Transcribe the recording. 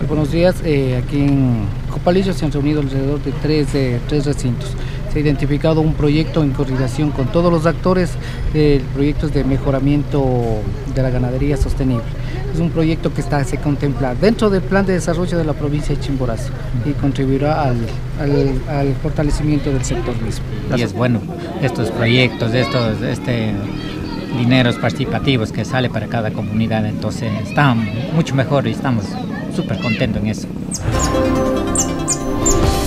buenos días. Aquí en Copalillo se han reunido alrededor de tres recintos. Se ha identificado un proyecto en coordinación con todos los actores, proyectos de mejoramiento de la ganadería sostenible. Es un proyecto que se contempla dentro del plan de desarrollo de la provincia de Chimborazo y contribuirá al fortalecimiento del sector mismo. Y es bueno, estos proyectos, dineros participativos que sale para cada comunidad, entonces está mucho mejor y estamos súper contentos en eso.